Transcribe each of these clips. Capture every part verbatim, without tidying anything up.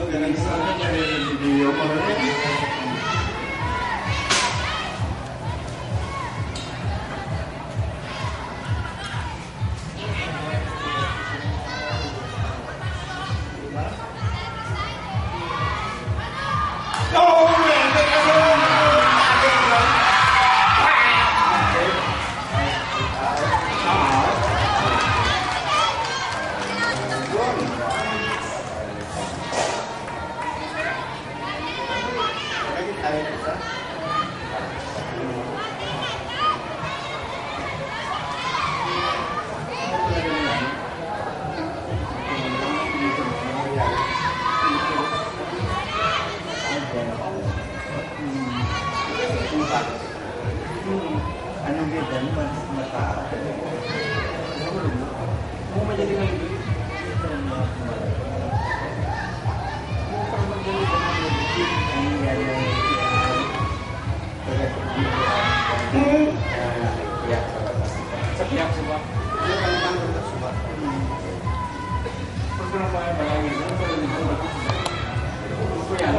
dengan selanjutnya di video ini. Ano beda ni mata? Mau menjadi lagi setiap sebab dia kan sebab perkenalkan balai itu itu yang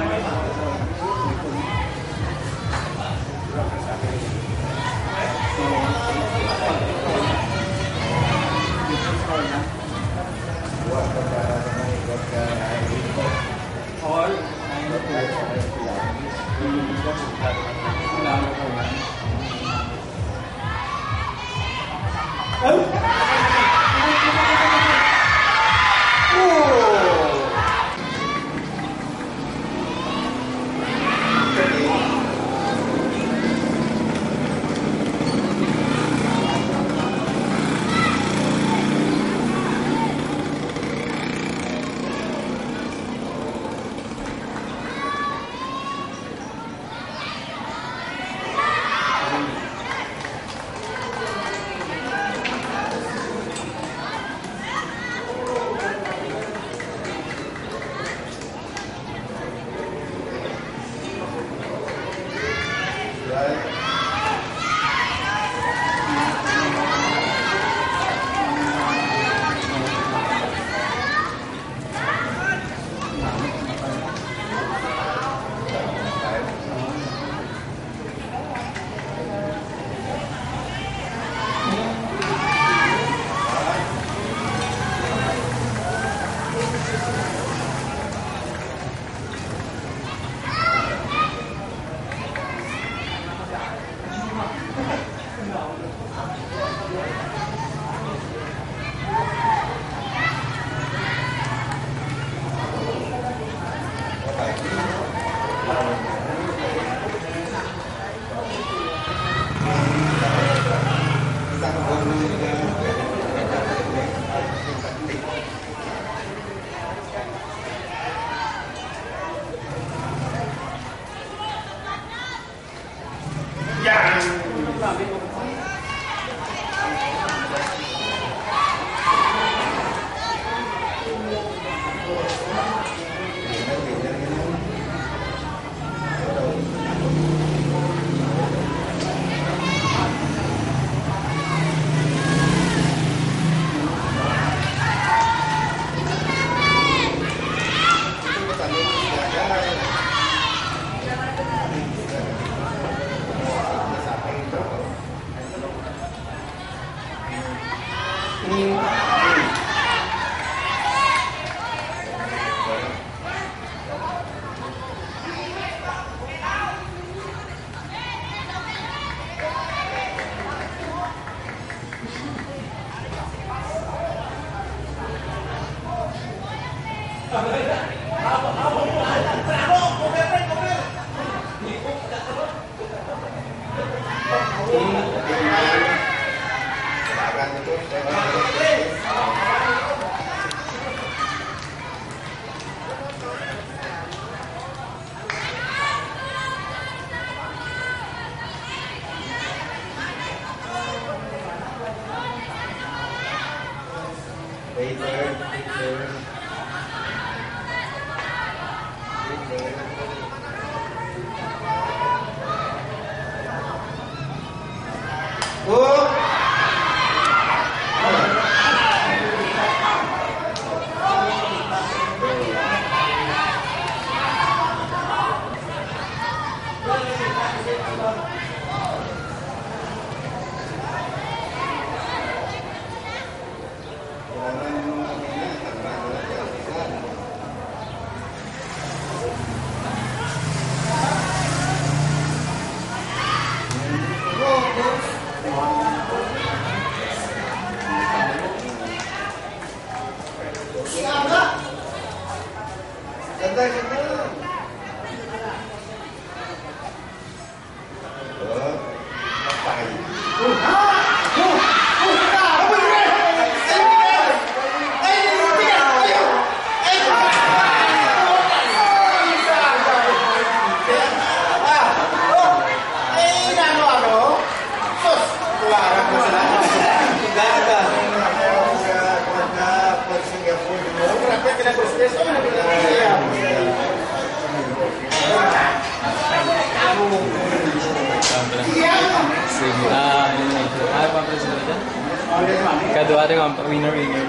Ah, ini apa presidennya? Kedua ada ngomong winner winner.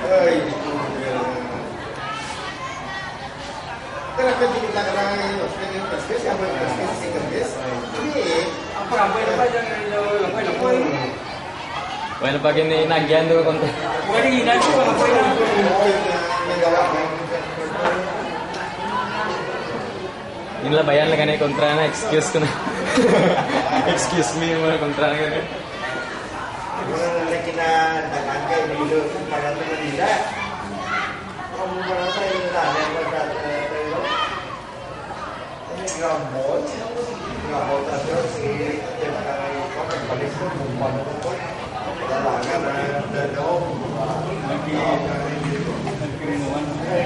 Kenapa kita kadang ini sebagai presiden siapa yang presiden single base? Ini Apa apa yang apa yang yang apa yang apa? Bueno, pag inagyan do konti. Bukan ini nanti kalau apa yang Inilah bayan lang kanay kontra na excuse ko na. Excuse me mo kontra na kanay. Wala kita dagang kayak dulu pada teman tidak. Kamu merasa ini lah yang berkata itu. Ini gambol, gambol terus si yang kayak kau paling pun bukan pun. Dalangan dan dong. lagi kiriman.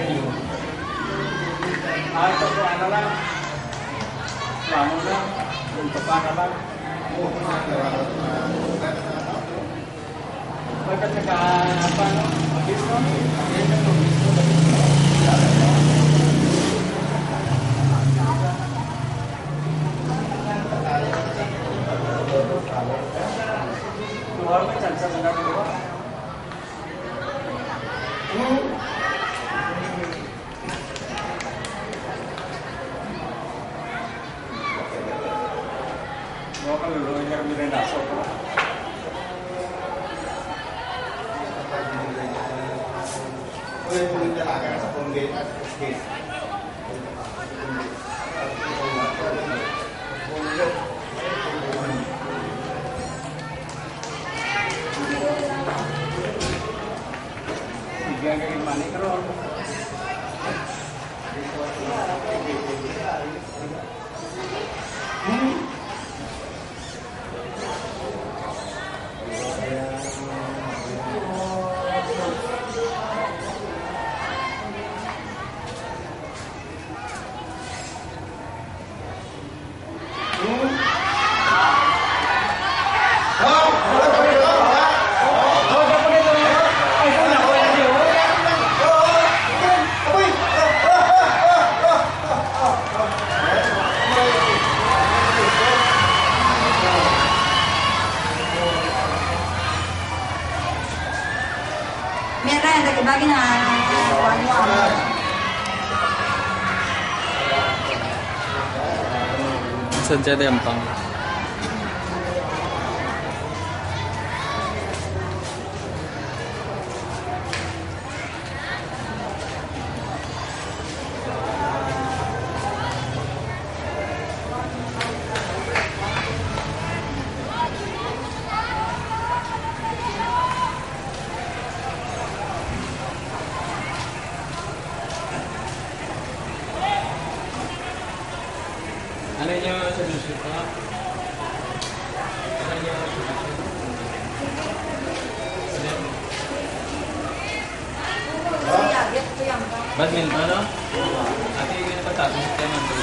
Ah, itu anak lah. Lama lah untuk anak lah. Mereka cakap apa? Habis kan? Dia kan keluar macam sana keluar. Mau kan lu yang miranda sokro. Boleh boleh dalangan sepuluh beta skis. Tiga kali mana kerol. Merah yang tak bagi na warna. Sadya din pang. Ano yung solution ko? Ano yung solution? Ya, dia tu yang. Badminton, ano? Ate, yung pagtatong sa teman ko.